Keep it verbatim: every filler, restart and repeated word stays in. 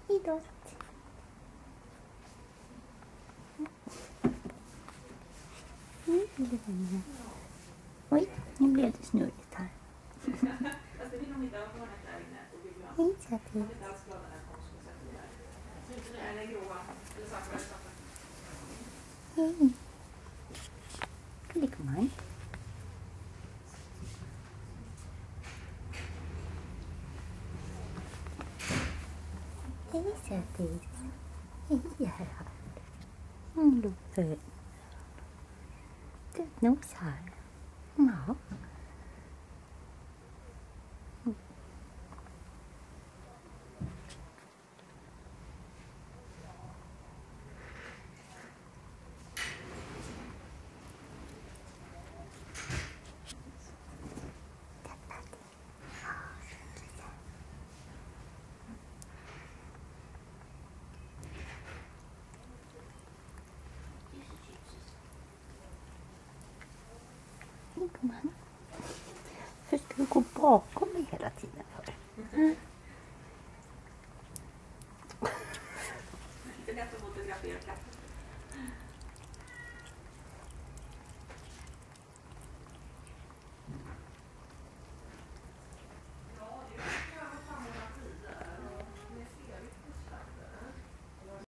Hejdå. Mm. Oj, nu blev det snurrigt här. Hej, Sati. Hej. Gulligumman. Hej, Sati. Hej, här. Mm, Luffe. Nos här. Ja. Gumman. För ska du gå bakom mig hela tiden för? Mm. Det är lätt att fotografera katten.